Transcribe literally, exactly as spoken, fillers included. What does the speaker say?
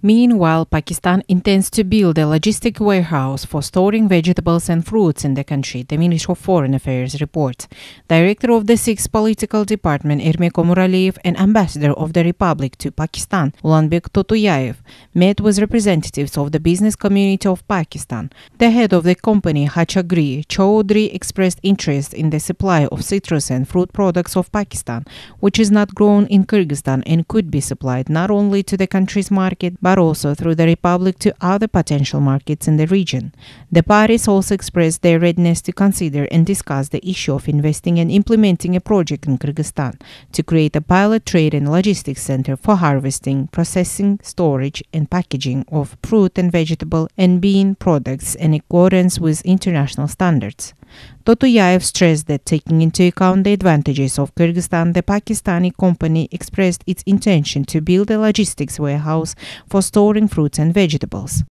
Meanwhile, Pakistan intends to build a logistic warehouse for storing vegetables and fruits in the country, the Ministry of Foreign Affairs reports. Director of the sixth Political Department, Ermeko Muraliyev, and Ambassador of the Republic to Pakistan, Ulanbek Totuyayev, met with representatives of the business community of Pakistan. The head of the company, Hachagri Chaudhry, expressed interest in the supply of citrus and fruit products of Pakistan, which is not grown in Kyrgyzstan and could be supplied not only to the country's market, but also through the Republic to other potential markets in the region. The parties also expressed their readiness to consider and discuss the issue of investing and implementing a project in Kyrgyzstan to create a pilot trade and logistics center for harvesting, processing, storage, and packaging of fruit and vegetable and bean products in accordance with international standards. Totuyayev stressed that taking into account the advantages of Kyrgyzstan, the Pakistani company expressed its intention to build a logistics warehouse for storing fruits and vegetables.